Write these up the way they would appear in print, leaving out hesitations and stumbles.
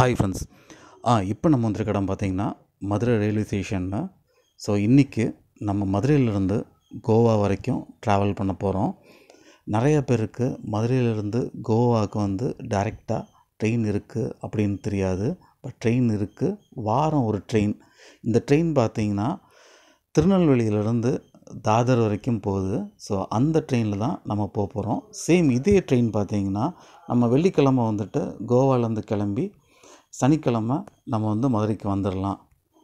Hi friends. இப்போ நம்ம வந்திருக்க இடம் பார்த்திங்கன்னா மதுரை ரயில்வே ஸ்டேஷனில். ஸோ இன்றைக்கி நம்ம மதுரையிலேருந்து கோவா வரைக்கும் ட்ராவல் பண்ண போகிறோம். நிறைய பேருக்கு மதுரையிலேருந்து கோவாவுக்கு வந்து டைரெக்டாக ட்ரெயின் இருக்குது அப்படின்னு தெரியாது. பட் ட்ரெயின் இருக்குது, வாரம் ஒரு ட்ரெயின். இந்த ட்ரெயின் பார்த்திங்கன்னா திருநெல்வேலியிலேருந்து தாதர் வரைக்கும் போகுது. ஸோ அந்த ட்ரெயினில் தான் நம்ம போக போகிறோம். சேம் இதே ட்ரெயின் பார்த்திங்கன்னா நம்ம வெள்ளிக்கிழமை வந்துட்டு கோவாலேருந்து கிளம்பி சனிக்கிழமை நம்ம வந்து மதுரைக்கு வந்துடலாம்.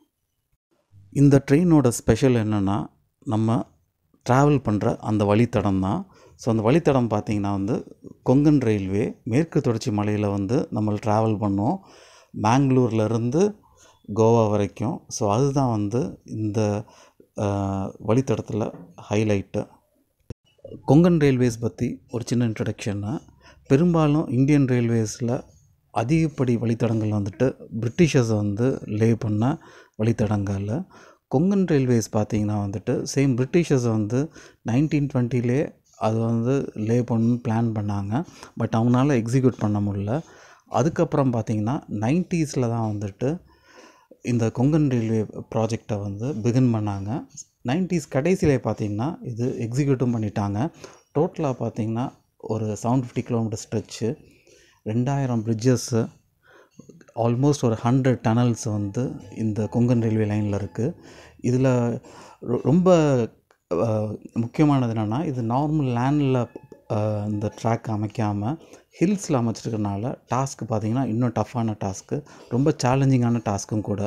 இந்த ட்ரெயினோட ஸ்பெஷல் என்னென்னா, நம்ம ட்ராவல் பண்ணுற அந்த வழித்தடம் தான். ஸோ அந்த வழித்தடம் பார்த்திங்கன்னா வந்து கொங்கன் ரயில்வே மேற்கு தொடர்ச்சி மலையில் வந்து நம்ம ட்ராவல் பண்ணோம், மேங்களூர்லேருந்து கோவா வரைக்கும். ஸோ அதுதான் வந்து இந்த வழித்தடத்தில் ஹைலைட்டு. கொங்கன் ரயில்வேஸ் பற்றி ஒரு சின்ன இன்ட்ரடக்ஷன்னு. பெரும்பாலும் இந்தியன் ரயில்வேஸில் அதிகப்படி வழித்தடங்கள் வந்துட்டு பிரிட்டிஷர்ஸ் வந்து லே பண்ண வழித்தடங்கள். கொங்கன் ரயில்வேஸ் பார்த்திங்கன்னா வந்துட்டு சேம் பிரிட்டிஷர்ஸ் வந்து 1920 அது வந்து லே பண்ணணும்னு பிளான் பண்ணாங்க. பட் அவங்களால எக்ஸிக்யூட் பண்ண முடியல. அதுக்கப்புறம் பார்த்திங்கன்னா 90s தான் வந்துட்டு இந்த கொங்கன் ரயில்வே ப்ராஜெக்டை வந்து பிகின் பண்ணாங்க. 90s கடைசியில் பார்த்திங்கன்னா இது எக்ஸிக்யூட்டும் பண்ணிட்டாங்க. டோட்டலாக பார்த்திங்கன்னா ஒரு 750 கிலோமீட்டர் ஸ்ட்ரெச்சு, 2000 பிரிட்ஜஸ்ஸு, ஆல்மோஸ்ட் ஒரு 100 டனல்ஸ் வந்து இந்த கொங்கன் ரயில்வே லைனில் இருக்குது. இதில் ரொம்ப முக்கியமானது என்னென்னா, இது நார்மல் லேண்டில் இந்த ட்ராக் அமைக்காமல் ஹில்ஸில் அமைச்சிருக்கனால டாஸ்க்கு பார்த்திங்கன்னா இன்னும் டஃப்பான டாஸ்க்கு, ரொம்ப சேலஞ்சிங்கான டாஸ்க்கும் கூட.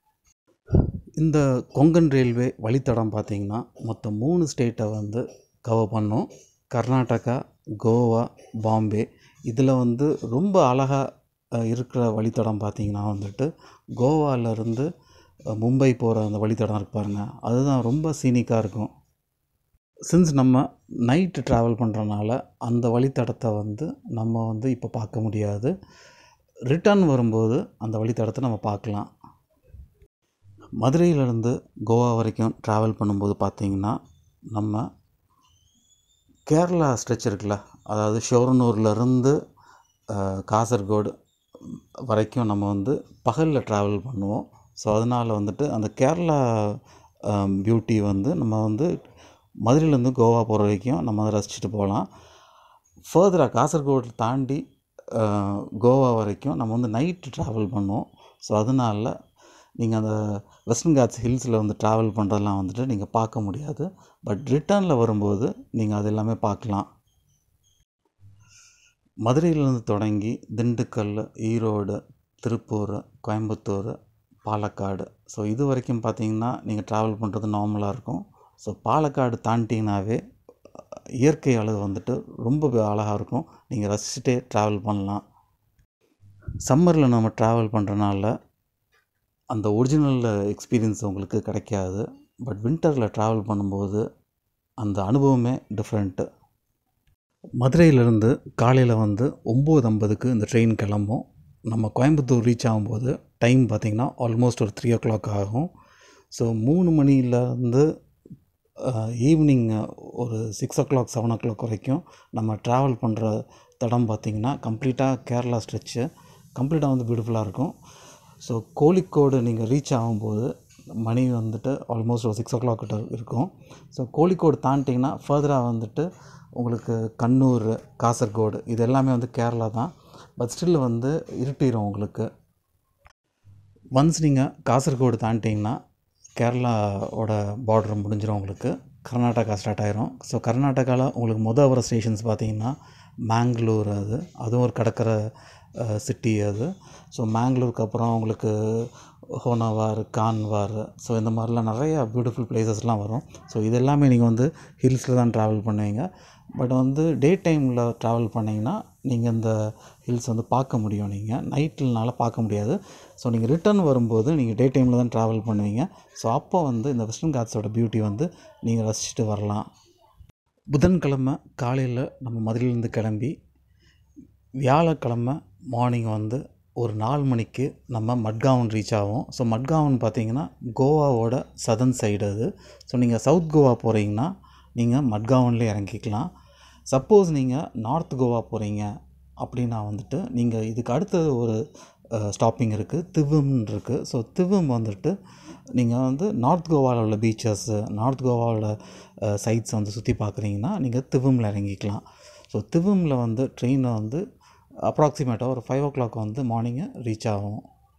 இந்த கொங்கன் ரயில்வே வழித்தடம் பார்த்திங்கன்னா மொத்தம் 3 ஸ்டேட்டை வந்து கவர் பண்ணோம். கர்நாடகா, கோவா, பாம்பே. இதில் வந்து ரொம்ப அழகாக இருக்கிற வழித்தடம் பார்த்திங்கன்னா வந்துட்டு கோவாவிலேருந்து மும்பை போகிற அந்த வழித்தடம் இருக்கு பாருங்கள், அதுதான் ரொம்ப சீனிக்காக இருக்கும். சின்ஸ் நம்ம நைட்டு ட்ராவல் பண்ணுறனால அந்த வழித்தடத்தை வந்து நம்ம வந்து இப்போ பார்க்க முடியாது. ரிட்டர்ன் வரும்போது அந்த வழித்தடத்தை நம்ம பார்க்கலாம். மதுரையிலேருந்து கோவா வரைக்கும் ட்ராவல் பண்ணும்போது பார்த்திங்கன்னா நம்ம கேரளா ஸ்ட்ரெச் இருக்குல்ல, அதாவது ஷோரனூர்லேருந்து காசர்கோடு வரைக்கும் நம்ம வந்து பகலில் ட்ராவல் பண்ணுவோம். ஸோ அதனால் வந்துட்டு அந்த கேரளா பியூட்டி வந்து நம்ம வந்து மதுரையிலேருந்து கோவா போகிற வரைக்கும் நம்ம அதை ரசிச்சுட்டு போகலாம். ஃபர்தராக காசர்கோடு தாண்டி கோவா வரைக்கும் நம்ம வந்து நைட்டு ட்ராவல் பண்ணுவோம். ஸோ அதனால் நீங்கள் அந்த வெஸ்டர்ன் காட்ஸ் ஹில்ஸில் வந்து ட்ராவல் பண்ணுறதெல்லாம் வந்துட்டு நீங்கள் பார்க்க முடியாது. பட் ரிட்டர்னில் வரும்போது நீங்கள் அது எல்லாமே பார்க்கலாம். மதுரையிலேருந்து தொடங்கி திண்டுக்கல், ஈரோடு, திருப்பூர், கோயம்புத்தூர், பாலக்காடு. ஸோ இது வரைக்கும் பார்த்திங்கன்னா நீங்கள் ட்ராவல் பண்ணுறது நார்மலாக இருக்கும். ஸோ பாலக்காடு தாண்டிங்கனாவே இயற்கை அழகு வந்துட்டு ரொம்ப அழகாக இருக்கும். நீங்கள் ரசிச்சுட்டே ட்ராவல் பண்ணலாம். சம்மரில் நம்ம ட்ராவல் பண்ணுறனால அந்த ஒரிஜினல் எக்ஸ்பீரியன்ஸ் உங்களுக்கு கிடைக்காது. பட் வின்டரில் ட்ராவல் பண்ணும்போது அந்த அனுபவமே டிஃப்ரெண்ட்டு. மதுரையிலேருந்து காலையில் வந்து 9:50க்கு இந்த ட்ரெயின் கிளம்பும். நம்ம கோயம்புத்தூர் ரீச் ஆகும்போது டைம் பார்த்திங்கன்னா ஆல்மோஸ்ட் ஒரு 3 o'clock ஆகும். ஸோ 3 மணிலேருந்து ஈவினிங் ஒரு 6 o'clock 7 o'clock வரைக்கும் நம்ம ட்ராவல் பண்ணுற தடம் பார்த்திங்கன்னா கம்ப்ளீட்டாக கேரளா ஸ்ட்ரெச்சு கம்ப்ளீட்டாக வந்து பியூட்டிஃபுல்லாக இருக்கும். ஸோ கோழிக்கோடு நீங்கள் ரீச் ஆகும்போது மணி வந்துட்டு ஆல்மோஸ்ட் ஒரு 6 o'clock கிட்ட இருக்கும். ஸோ கோழிக்கோடு தாண்டிங்கன்னா ஃபர்தராக வந்துட்டு உங்களுக்கு கண்ணூர், காசர்கோடு இது எல்லாமே வந்து கேரளா தான். பட் ஸ்டில் வந்து இருட்டிடும் உங்களுக்கு. ஒன்ஸ் நீங்கள் காசர்கோடு தாண்டிங்கன்னா கேரளாவோட பார்டர் முடிஞ்சிடும், உங்களுக்கு கர்நாடகா ஸ்டார்ட் ஆகிரும். ஸோ கர்நாடகாவில் உங்களுக்கு வர ஸ்டேஷன்ஸ் பார்த்திங்கன்னா மேங்களூர், அதுவும் ஒரு கடற்கரை சிட்டி அது. ஸோ மேங்களூருக்கு அப்புறம் உங்களுக்கு ஹோனாவார், கான்வார், ஸோ இந்த மாதிரிலாம் நிறையா பியூட்டிஃபுல் பிளேசஸ்லாம் வரும். ஸோ இது எல்லாமே நீங்கள் வந்து ஹில்ஸில் தான் ட்ராவல் பண்ணுவீங்க. பட் வந்து டே டைமில் ட்ராவல் பண்ணிங்கன்னா நீங்கள் இந்த ஹில்ஸ் வந்து பார்க்க முடியும். நீங்கள் நைட்னால பார்க்க முடியாது. ஸோ நீங்கள் ரிட்டர்ன் வரும்போது நீங்கள் டே டைமில் தான் ட்ராவல் பண்ணுவீங்க. ஸோ அப்போ வந்து இந்த வெஸ்டர்ன் காட்ஸோட பியூட்டி வந்து நீங்கள் ரசிச்சுட்டு வரலாம். புதன்கிழமை காலையில் நம்ம மதுரையிலேருந்து கிளம்பி வியாழக்கிழமை மார்னிங் வந்து ஒரு 4 மணிக்கு நம்ம மட்காவன் ரீச் ஆகும். ஸோ மட்காவன் பார்த்திங்கன்னா கோவாவோட சதர்ன் சைடு அது. ஸோ நீங்கள் சவுத் கோவா போகிறீங்கன்னா நீங்கள் மட்காவன்லேயே இறங்கிக்கலாம். சப்போஸ் நீங்கள் நார்த் கோவா போகிறீங்க அப்படின்னா வந்துட்டு நீங்கள் இதுக்கு அடுத்தது ஒரு ஸ்டாப்பிங் இருக்குது, திவ்வும்னு இருக்குது. ஸோ திவ்வும் வந்துட்டு நீங்கள் வந்து நார்த் கோவாவில் உள்ள பீச்சஸ்ஸு, நார்த் கோவாவில் சைட்ஸ் வந்து சுற்றி பார்க்குறீங்கன்னா நீங்கள் திவ்வுமில் இறங்கிக்கலாம். ஸோ திவ்வுமில் வந்து ட்ரெயினை வந்து அப்ராக்சிமேட்டாக ஒரு 5 o'clock வந்து மார்னிங்கு ரீச் ஆகும்.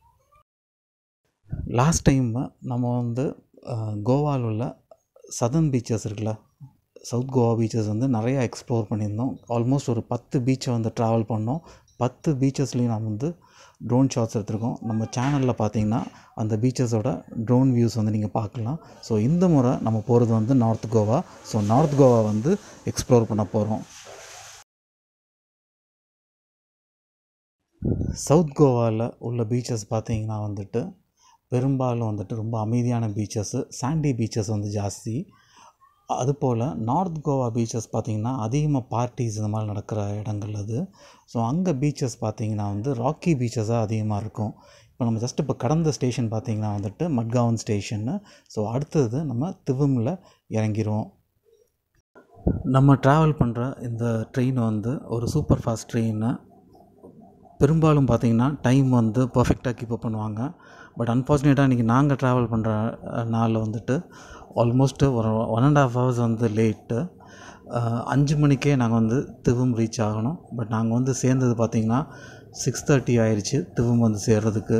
லாஸ்ட் டைம் நம்ம வந்து கோவாவில் உள்ள சதர்ன் பீச்சஸ் இருக்குல்ல, சவுத் கோவா பீச்சஸ் வந்து நிறையா எக்ஸ்ப்ளோர் பண்ணியிருந்தோம். ஆல்மோஸ்ட் ஒரு 10 பீச்சை வந்து ட்ராவல் பண்ணோம். 10 பீச்சஸ்லேயும் நம்ம வந்து ட்ரோன் ஷாட்ஸ் எடுத்திருக்கோம். நம்ம சேனலில் பார்த்தீங்கன்னா அந்த பீச்சஸோட ட்ரோன் வியூஸ் வந்து நீங்கள் பார்க்கலாம். ஸோ இந்த முறை நம்ம போகிறது வந்து north Goa. So north Goa வந்து எக்ஸ்ப்ளோர் பண்ண போகிறோம். சவுத் கோவாவில் உள்ள பீச்சஸ் பார்த்தீங்கன்னா வந்துட்டு பெரும்பாலும் வந்துட்டு ரொம்ப அமைதியான பீச்சஸ்ஸு, சாண்டி பீச்சஸ் வந்து ஜாஸ்தி. அதுபோல் நார்த் கோவா பீச்சஸ் பார்த்திங்கன்னா அதிகமாக பார்ட்டிஸ் இந்த மாதிரி நடக்கிற இடங்கள் அது. ஸோ அங்கே பீச்சஸ் பார்த்திங்கன்னா வந்து ராக்கி பீச்சஸாக அதிகமாக இருக்கும். இப்போ நம்ம இப்போ கடந்த ஸ்டேஷன் பார்த்திங்கன்னா வந்துட்டு மட்காவன் ஸ்டேஷன்னு. ஸோ அடுத்தது நம்ம திவ்வுமில் இறங்கிடுவோம். நம்ம ட்ராவல் பண்ணுற இந்த ட்ரெயின் வந்து ஒரு சூப்பர் ஃபாஸ்ட் ட்ரெயின்னு. பெரும்பாலும் பார்த்திங்கன்னா டைம் வந்து பர்ஃபெக்டாக கீப்பப் பண்ணுவாங்க. பட் அன்ஃபார்ச்சுனேட்டாக இன்றைக்கி நாங்கள் ட்ராவல் பண்ணுற நாளில் வந்துட்டு ஆல்மோஸ்ட்டு ஒரு 1.5 hours வந்து லேட்டு. 5 மணிக்கே நாங்கள் வந்து திவ்வும் ரீச் ஆகணும். பட் நாங்கள் வந்து சேர்ந்தது பார்த்திங்கன்னா 6:30 ஆயிடுச்சு திவ்வும் வந்து சேர்றதுக்கு.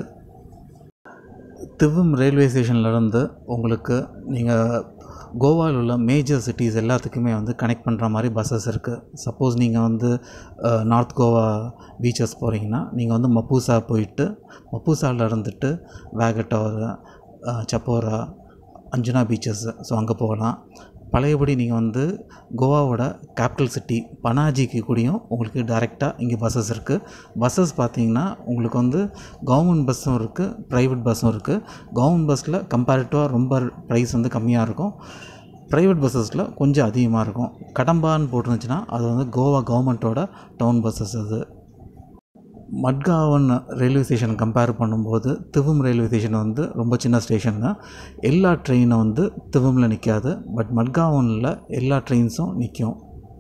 திவ்வும் ரயில்வே ஸ்டேஷன்லேருந்து உங்களுக்கு நீங்கள் கோவாவில் உள்ள மேஜர் சிட்டிஸ் எல்லாத்துக்குமே வந்து கனெக்ட் பண்ணுற மாதிரி பஸ்ஸஸ் இருக்குது. சப்போஸ் நீங்கள் வந்து நார்த் கோவா பீச்சஸ் போகிறீங்கன்னா நீங்கள் வந்து மப்பூசா போயிட்டு மப்பூசாவில் இருந்துட்டு வேகட்டார், சப்போரா, அஞ்சுனா பீச்சஸ், ஸோ அங்கே போகலாம். பழையபடி நீங்கள் வந்து கோவாவோட கேபிட்டல் சிட்டி பனாஜிக்கு கூடயும் உங்களுக்கு டைரெக்டாக இங்கே பஸ்ஸஸ் இருக்குது. பஸ்ஸஸ் பார்த்திங்கன்னா உங்களுக்கு வந்து கவர்மெண்ட் பஸ்ஸும் இருக்குது, ப்ரைவேட் பஸ்ஸும் இருக்குது. கவர்மெண்ட் பஸ்ஸில் கம்பேரிட்டிவாக ரொம்ப ப்ரைஸ் வந்து கம்மியாக இருக்கும். ப்ரைவேட் பஸ்ஸஸில் கொஞ்சம் அதிகமாக இருக்கும். கடம்பான்னு போட்டுருந்துச்சுன்னா அது வந்து கோவா கவர்மெண்ட்டோட டவுன் பஸ்ஸஸ் அது. மட்காவன் ரயில்வே ஸ்டேஷன் கம்பேர் பண்ணும்போது திவ்வும் ரயில்வே ஸ்டேஷன் வந்து ரொம்ப சின்ன ஸ்டேஷன் தான். எல்லா ட்ரெயினும் வந்து திவ்வுமில் நிற்காது. பட் மட்காவனில் எல்லா ட்ரெயின்ஸும் நிற்கும்.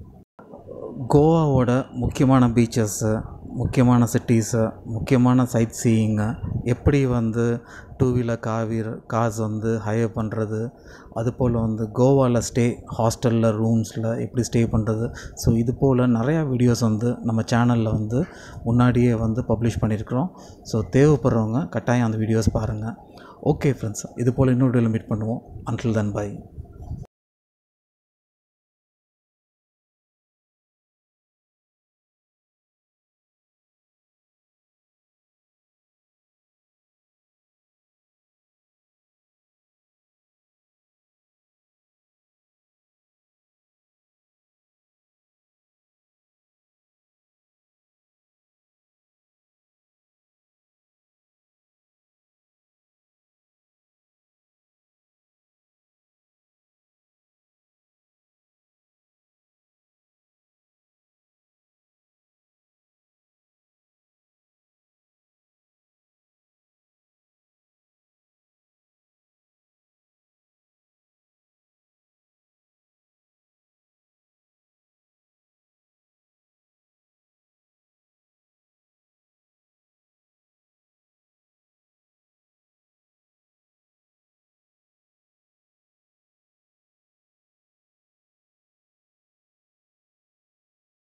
கோவாவோட முக்கியமான பீச்சஸ்ஸு, முக்கியமான சிட்டிஸு, முக்கியமான சைட் சீயிங்கு, எப்படி வந்து 2-wheeler கார்ஸ் வந்து ஹையர் பண்ணுறது, அதுபோல் வந்து கோவாவில் ஹாஸ்டலில் ரூம்ஸில் எப்படி ஸ்டே பண்ணுறது. ஸோ இது போல் நிறையா வீடியோஸ் வந்து நம்ம சேனலில் வந்து முன்னாடியே வந்து பப்ளிஷ் பண்ணியிருக்கிறோம். ஸோ தேவைப்படுறவங்க கட்டாயம் அந்த வீடியோஸ் பாருங்கள். ஓகே ஃப்ரெண்ட்ஸ், இது போல் இன்னொரு வீடியோவில் மீட் பண்ணுவோம். Until then by.